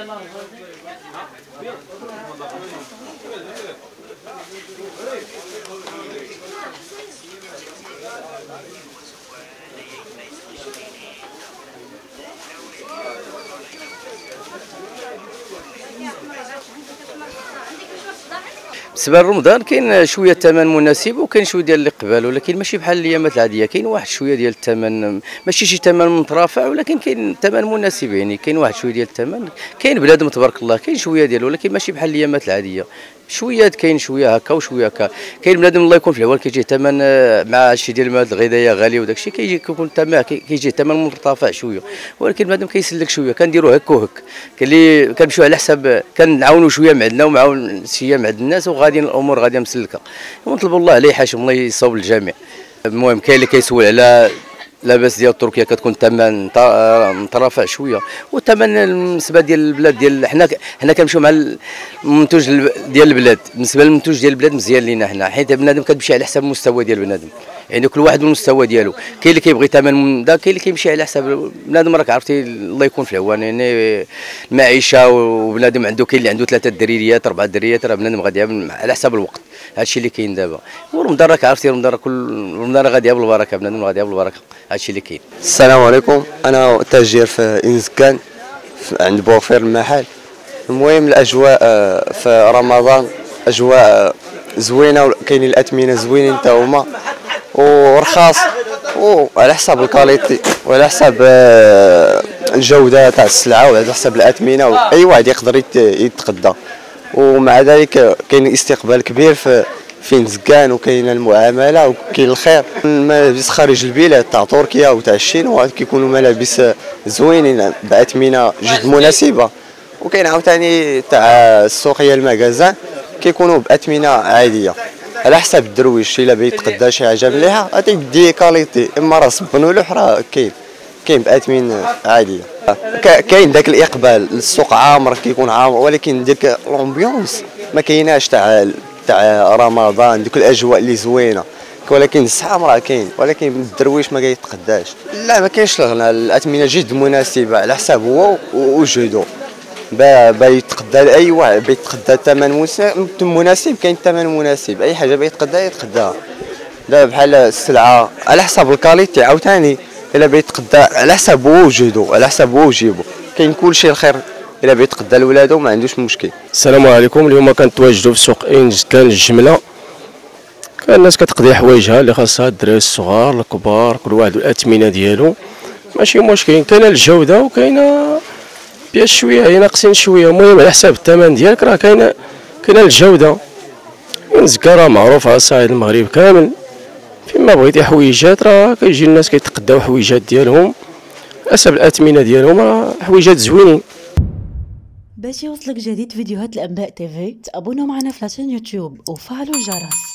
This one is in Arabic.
بالنسبه لرمضان كاين شويه الثمن مناسب وكاين شويه ديال الاقبال، ولكن ماشي بحال الايامات العاديه. كاين واحد شويه ديال الثمن، ماشي شي ثمن مترافع، ولكن كاين ثمن مناسب. يعني كاين واحد شويه ديال الثمن، كاين بنادم تبارك الله كاين شويه ديالو، ولكن ماشي بحال الايامات العاديه. شويه كاين شويه هكا وشويه هكا. كاين بنادم الله يكون في العوان كيجي ثمن مع شي ديال المواد الغذائيه غالي وداك الشيء كيكون الثمن كيجي ثمن مرتفع شويه، ولكن بنادم كيسلك شويه. كنديروا هكا وهك، كاين اللي كنمشيو على حساب كنعاونوا شويه مع عندنا ومعاون شويه مع الناس، وغاديين الامور غاديه مسلكه. ونطلبوا الله عليه يحاشم، الله يصوب الجميع. المهم كاين اللي كيسول على لاباس ديال تركيا كتكون الثمن مترافع شويه، والثمن بالنسبه ديال البلاد ديال حنا كنمشيو مع المنتوج ديال البلاد. بالنسبه للمنتوج ديال البلاد مزيان لينا حنا، حيت بنادم كتمشي على حسب المستوى ديال بنادم. يعني كل واحد والمستوى ديالو. كاين اللي كيبغي ثمن دا، كاين اللي كيمشي على حساب بنادم. راك عرفتي الله يكون في العوان، يعني المعيشه وبنادم عنده، كاين اللي عنده 3 دريريات 4 دريريات، راه بنادم غادي على حسب الوقت. هادشي اللي كاين دابا. ورمضان راك عرفتي رمضان رمضان غادي بالبركه، بنادم غادي بالبركه. هادشي اللي كاين. السلام عليكم، انا تاجر في انزكان عند بوفير المحل. المهم الاجواء في رمضان اجواء زوينه، وكاينين الاثمنه زوينين حتى هما ورخاص، وعلى حساب الكاليتي وعلى حساب الجوده تاع السلعه وعلى حساب الاثمنه، واي واحد يقدر يتقدى. ومع ذلك كاين استقبال كبير في نزكان، وكاين المعامله وكاين الخير. الملابس خارج البلاد تاع تركيا وتاع الشين كيكونوا ملابس زوينين باثمنه جد مناسبه. وكاين عاوتاني تاع السوقيه المغازان كيكونوا باثمنه عاديه على حساب الدرويش. الا بغى يتقدى شي حاجه مليحه غادي يدي كاليتي، اما راه صبنوا له راه كاين باثمنه عاديه. كاين داك الاقبال، السوق عامر كيكون عامر، ولكن ديك لومبيونس ما كايناش تاع رمضان، ديك الاجواء اللي زوينه. ولكن الزحام راه كاين، ولكن الدرويش ما كيتقداش. لا ما كاينش الغنى، الاثمنه جد مناسبه على حساب هو وجهده. يتقدى لاي واحد، يتقدى الثمن مناسب. كاين الثمن مناسب، اي حاجه يتقداها. لا بحال السلعه على حساب الكاليتي عاوتاني. الا بيتقدى على حساب وجهده، على حساب وجيبه، كاين كلشي الخير. الا بيتقدى لولادو ما عندوش مشكل. السلام عليكم. اليوم كنتواجدوا في سوق انزكان الجمله. كان الناس كتقضي حوايجها اللي خاصها، الدراري الصغار الكبار، كل واحد والاثمنه ديالو. ماشي مشكل، كاينه الجوده وكاينه بيا شويه ناقصين شويه. المهم على حساب الثمن ديالك راه كاينه الجوده. انزكان راه معروفه صعيد المغرب كامل. فيما بغيتي حويجات راه كيجي الناس كيتقداو حويجات ديالهم حسب الاثمنه ديالهم، راه حويجات زوينين. باش يوصلك جديد فيديوهات الانباء تيفي تابونوا معنا في لاشين يوتيوب وفعلوا الجرس.